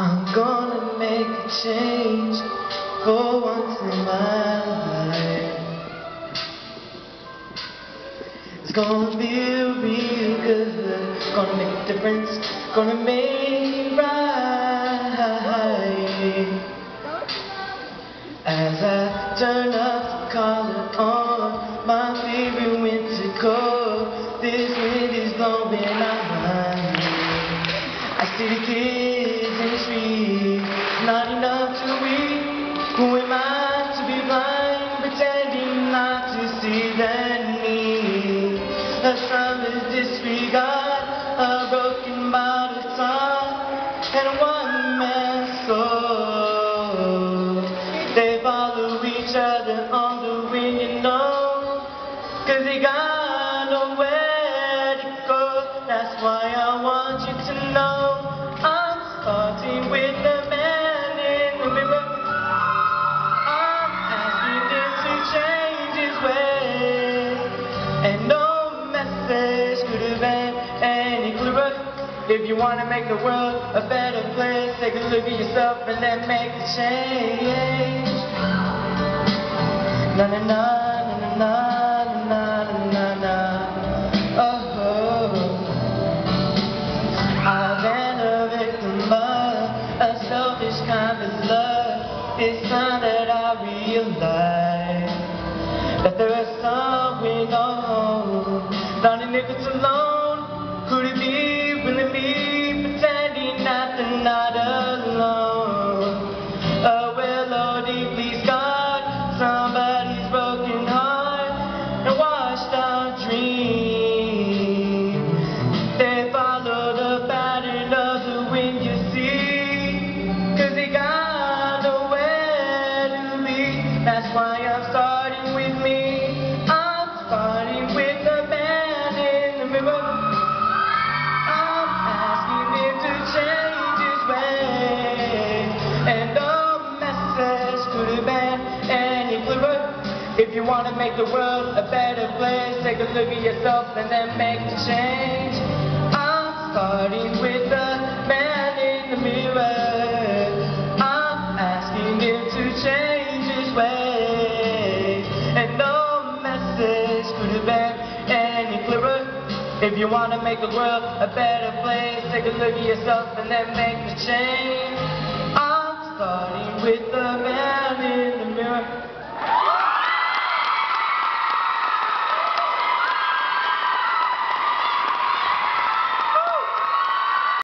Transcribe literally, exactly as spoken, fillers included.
I'm gonna make a change for once in my life. It's gonna feel real good, gonna make a difference, gonna make it right. As I turn up the collar on my favorite winter coat, this wind is blowing my mind. I see the kids in the street, not enough to read. Who am I to be blind, pretending not to see their need? A summer's disregard, a broken bottle top, and a one-man soul. They follow each other on the wind, you know, 'cause they got nowhere to go. That's why I want you to know I'm starting with the man in the mirror. I'm asking him to change his ways, and no message could have been any clearer. If you want to make the world a better place, take a look at yourself and then make the change. Na na na na na na na na. Oh, oh. I've been a victim of a selfish kind of love. It's time that I realize that there is somewhere home. Not in if it's alone. Could it be really me pretending that they're not alone? Oh well, oh deeply scarred, somebody's broken heart and washed out dream. They follow the pattern of the wind, you see, 'cause they got nowhere to be. That's why I'm starting with me. I'm starting with the man in the mirror. I'm asking him to change his ways, and no message could have been any clearer. If you want to make the world a better place, take a look at yourself and then make the change. I'm starting with the man in the mirror. I'm asking him to change his ways, and no message could have been any clearer. If you want to make the world a better place, take a look at yourself and then make the change. I'm starting with the man.